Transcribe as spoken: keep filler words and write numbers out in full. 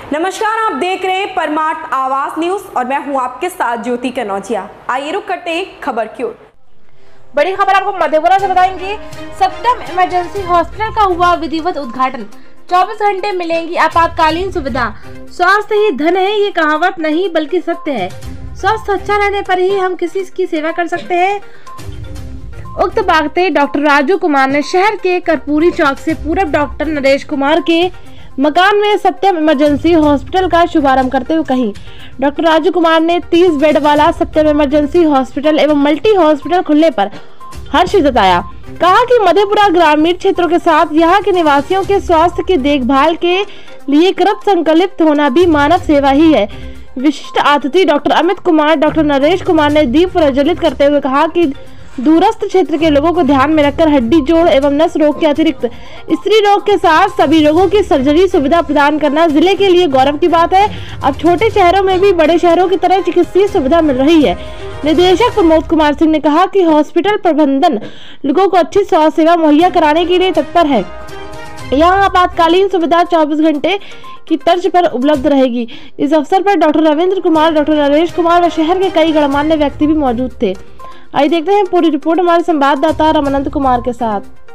नमस्कार, आप देख रहे हैं परमार्थ आवास न्यूज और मैं हूं आपके साथ ज्योति कनौजिया। आइए रुक करते हैं खबर की ओर। बड़ी खबर आपको मधेपुरा से बताएंगे। सत्यम इमरजेंसी हॉस्पिटल का हुआ विधिवत उद्घाटन। चौबीस घंटे मिलेंगी आपातकालीन सुविधा। स्वास्थ्य ही धन है, ये कहावत नहीं बल्कि सत्य है। स्वास्थ्य अच्छा रहने पर ही हम किसी की सेवा कर सकते हैं। उक्त बातें डॉक्टर राजू कुमार ने शहर के कर्पूरी चौक से पूर्व डॉक्टर नरेश कुमार के मकान में सत्यम इमरजेंसी हॉस्पिटल का शुभारंभ करते हुए कही। डॉक्टर राजू कुमार ने तीस बेड वाला सत्यम इमरजेंसी हॉस्पिटल एवं मल्टी हॉस्पिटल खुलने पर हर्ष जताया। कहा कि मधेपुरा ग्रामीण क्षेत्रों के साथ यहाँ के निवासियों के स्वास्थ्य की देखभाल के लिए कृत संकल्पित होना भी मानव सेवा ही है। विशिष्ट अतिथि डॉक्टर अमित कुमार डॉक्टर नरेश कुमार ने दीप प्रज्वलित करते हुए कहा कि दूरस्थ क्षेत्र के लोगों को ध्यान में रखकर हड्डी जोड़ एवं नस रोग के अतिरिक्त स्त्री रोग के साथ सभी रोगों की सर्जरी सुविधा प्रदान करना जिले के लिए गौरव की बात है। अब छोटे शहरों में भी बड़े शहरों की तरह चिकित्सीय सुविधा मिल रही है। निदेशक प्रमोद कुमार सिंह ने कहा कि हॉस्पिटल प्रबंधन लोगों को अच्छी स्वास्थ्य सेवा मुहैया कराने के लिए तत्पर है। यहाँ आपातकालीन सुविधा चौबीस घंटे की तर्ज पर उपलब्ध रहेगी। इस अवसर पर डॉक्टर रविंद्र कुमार डॉक्टर नरेश कुमार व शहर के कई गणमान्य व्यक्ति भी मौजूद थे। आइए देखते हैं पूरी रिपोर्ट हमारे संवाददाता रमानंद कुमार के साथ।